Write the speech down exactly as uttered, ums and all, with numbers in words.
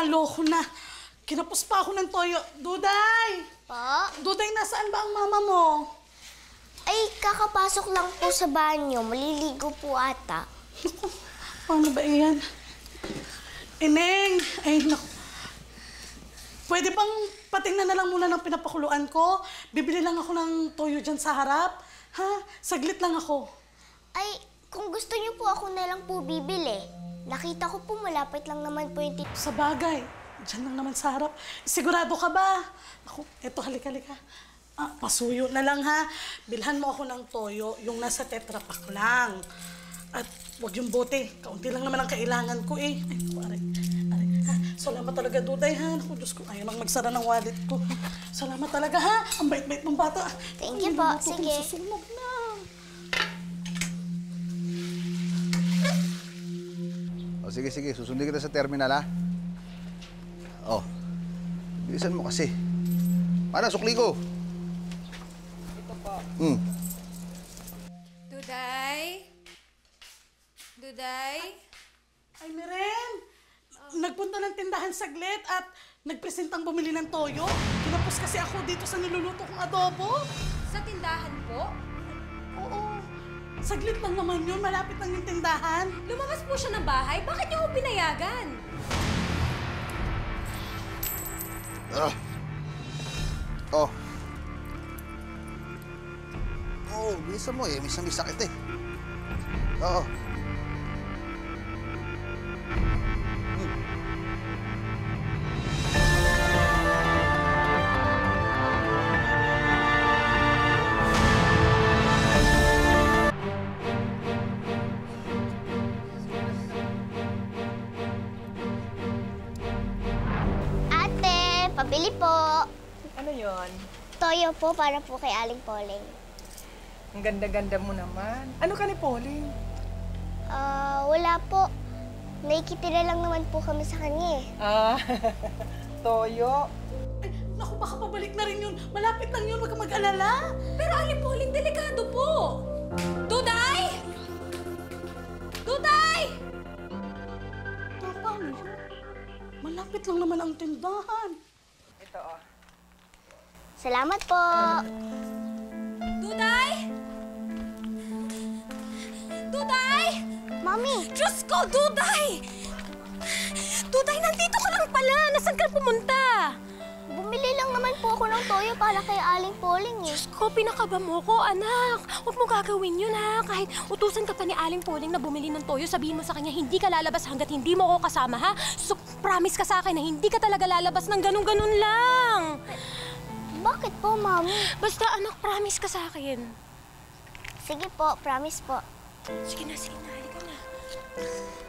Naloko na. Kinapos pa ako ng toyo. Duday! Pa? Duday, nasaan ba ang mama mo? Ay, kakapasok lang po sa banyo. Maliligo po ata. Naku, paano ba yan? Ineng! Ay, naku. Pwede bang patingnan na lang muna ng pinapakuluan ko? Bibili lang ako ng toyo dyan sa harap. Ha? Saglit lang ako. Ay, kung gusto niyo po, ako na lang po bibili. Nakita ko po, malapit lang naman po yung tito. Sa bagay, dyan lang naman sa harap. Sigurado ka ba? Ako, eto, halika, halika. Ah, pasuyo na lang, ha? Bilhan mo ako ng toyo, yung nasa Tetra Pak lang. At wag yung bote. Kaunti lang naman ang kailangan ko, eh. Ay, naku, aray. Aray, ha? Salamat talaga, Duday, ha? Naku, Diyos ko, ayaw nang magsara ng wallet ko. Salamat talaga, ha? Ang bait-bait mong bata. Thank you po. Sige. Susunog na. O, sige, sige. Susundin kita sa terminal, ha? O. Bilisan mo kasi. Para, sukli ko. Ito po. Hmm. Duday? Duday? Ay, Miren! Nagpunta ng tindahan saglit at nagpresentang bumili ng toyo. Kinapos kasi ako dito sa niluluto kong adobo. Sa tindahan po? Oo. Saglit lang naman yun. Malapit lang yung tindahan. Lumabas po siya ng bahay? Bakit niyo ko pinayagan? Ah. Oh. Oh, bilisan mo eh. Minsan may sakit eh. Oo. Ate, pabili po. Ano yon? Toyo po para po kay Aling Poling. Ang ganda-ganda mo naman. Ano ka ni Pauline? Ah, wala po. Nakikitira lang naman po kami sa kanya eh. Ah, toyo. Ay, naku, baka pabalik na rin yun. Malapit lang yun. Huwag kang mag-alala. Pero Aling Pauling, delikado po! Duday! Duday! Pa, paano yun? Malapit lang naman ang tindahan. Ito oh. Salamat po. Duday! Duday! Mami, Diyos ko, Duday! Duday, nandito ka lang pala! Nasaan ka pumunta? bumili lang naman po ako ng toyo para kay Aling Poling eh. Diyos ko, pinakaba mo ko, anak. Huwag mo gagawin yun, ha? Kahit utusan ka pa ni Aling Poling na bumili ng toyo, sabihin mo sa kanya, hindi ka lalabas hanggat hindi mo ko kasama, ha? So, promise ka sa akin na hindi ka talaga lalabas ng ganun-ganun lang. Bakit po, Mami? Basta, anak, promise ka sa akin. Sige po, promise po. Sige na, sige na. Halika na.